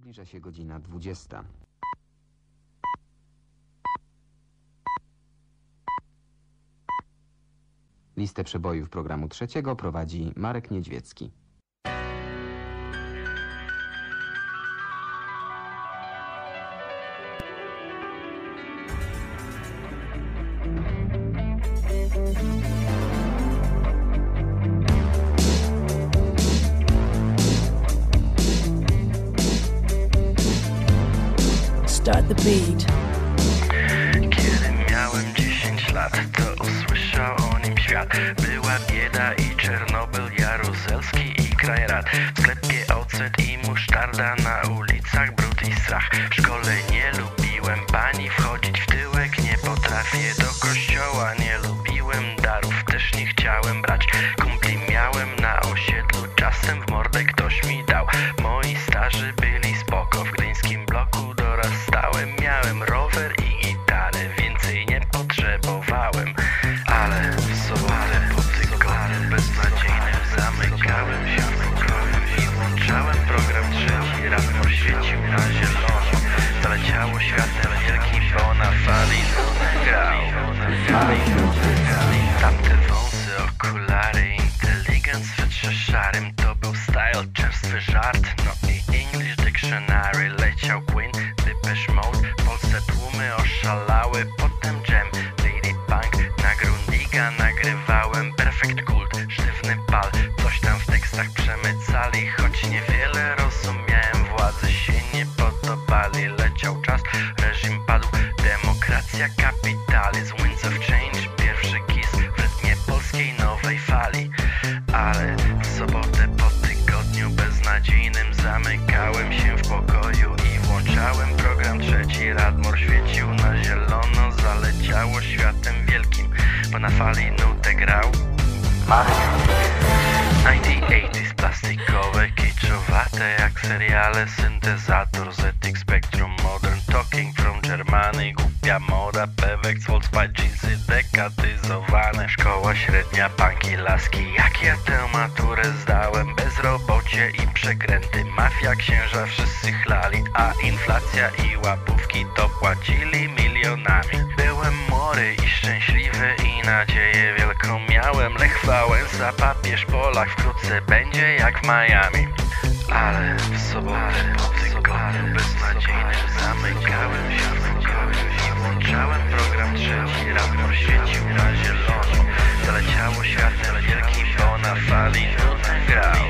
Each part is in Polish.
Zbliża się godzina 20. Listę przebojów programu trzeciego prowadzi Marek Niedźwiecki. Start the beat. Kiedy miałem 10 lat, to usłyszał o nim świat. Była bieda i Czernobyl, Jaruzelski i kraj rad. W sklepie ocet i musztarda, na ulicach brud i strach. W szkole nie lubiłem bani, wchodzić w tyłek nie potrafię. Do kościoła nie lubiłem darów, też nie chciałem brać. Kumpli miałem na osiedlu, czasem w mordę ktoś mi dał. Moi starzy byli spoko, w gdyńskim bloku dorastałem. Miałem rower i gitarę, więcej nie potrzebowałem. Ale w sobotę po tygodniu beznadziejnym zamykałem się w pokoju i włączałem program trzeci. Rano świecił na zielono, zaleciało światem wielkim, bo na fali grał. Tamte wąsy, okulary, inteligent w swetrze szarym. To był style, czerstwy żart, no i English Dictionary. Leciał Queen, Depeche Mode, w Polsce tłumy oszalały. Potem Jam, Lady Punk, na Grundiga nagrywałem. Perfect Cult, sztywny pal, coś tam w tekstach przemycali. Choć niewiele rozumiałem, władze się nie podobali. Leciał czas, reżim padł, demokracja, kapitalizm. Winds of Change, pierwszy kiss w rytmie polskiej nowej fali. Ale w sobotę po tygodniu beznadziejnym zamykałem się w pokoju i włączałem program trzeci. Radmor świecił na zielono, zaleciało światem wielkim, bo na fali nutę grał Marek. 1980s, plastikowe, kiczowate jak seriale, syntezator, ZX Spectrum, Modern Talking from Germany, głupia moda, Pewex, Volkswagen, jeansy dekatyzowane, szkoła średnia, punki, laski. Jak ja tę maturę zdałem, bezrobocie i przekręty, mafia, księża, wszyscy chlali, a inflacja i łapówki to płacili milionami. Byłem młody i szczęśliwy i nadzieję wielką miałem. Lech Wałęsa, papież, Polak, wkrótce będzie jak w Miami. Ale w sobotę po tygodniu beznadziejnym zamykałem się w pokoju i włączałem program trzeci. Radmor świecił na zielono, zaleciało światem wielkim, bo na fali grał.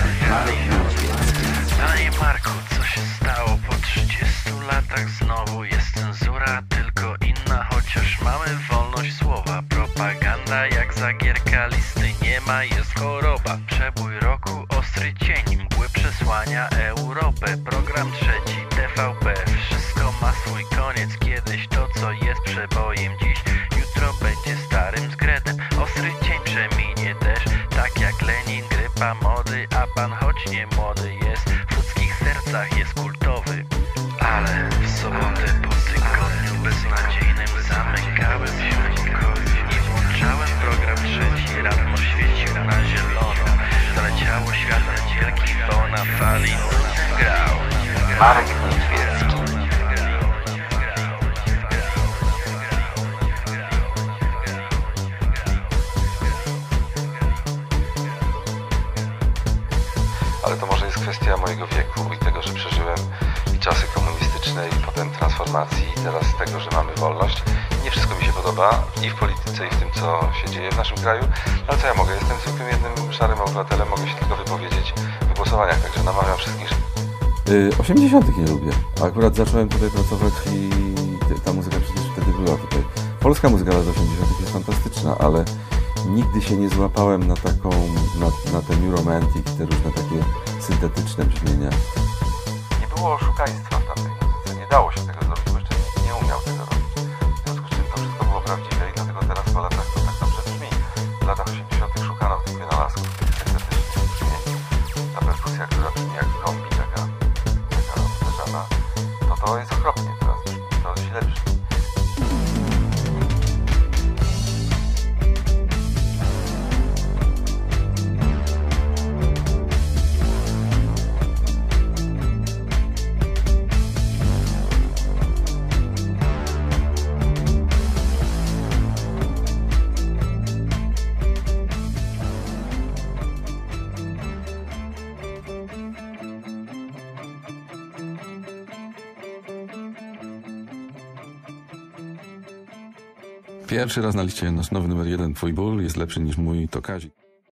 Panie Marku, co się stało? Po 30 latach znowu jest cenzura, tylko inna, chociaż mamy wolność słowa. Propaganda jak zagierka, listy nie ma, jest choroba. Przebój roku, ostry cień, mgły przesłania Europę. Program trzeci, TVP, wszystko ma swój koniec. Kiedyś to, co jest przebojem dziś, jutro będzie starym zgredem. Ostry cień przeminie też, tak jak Lenin, grypa mody. A pan, choć nie młody jest, w ludzkich sercach jest kultowy. Ale w sobotę po tygodniu beznadziejnym zamykałem się w pokoju i włączałem program trzeci. Radmor świecił na zielono, zaleciało światem wielkim, bo na fali grał Marek Niedźwiecki. Ale to może jest kwestia mojego wieku i tego, że przeżyłem i czasy komunistyczne, i potem transformacji, i teraz tego, że mamy wolność. Nie wszystko mi się podoba i w polityce, i w tym, co się dzieje w naszym kraju. Ale co ja mogę? Jestem zwykłym jednym szarym obywatelem, mogę się tylko wypowiedzieć w głosowaniach, także namawiam wszystkich. 80. nie lubię. Akurat zacząłem tutaj pracować i ta muzyka przecież wtedy była tutaj. Polska muzyka lat 80. jest fantastyczna, ale nigdy się nie złapałem na taką, na ten New Romantic, te różne takie syntetyczne brzmienia. Nie było oszukaństwa w tamtej muzyce, nie dało się tego zrobić, bo jeszcze nikt nie umiał tego robić. W związku z czym to wszystko było prawdziwe i dlatego teraz po latach to tak dobrze brzmi. W latach 80. szukano tych wynalazków, tych syntetycznych brzmień. Ta perkusja, która brzmi jak w kombi, taka uderzana, to jest okropnie teraz brzmi, to źle brzmi. Pierwszy raz na liście nasz nowy numer 1, Twój ból jest lepszy niż mój, to Kazik.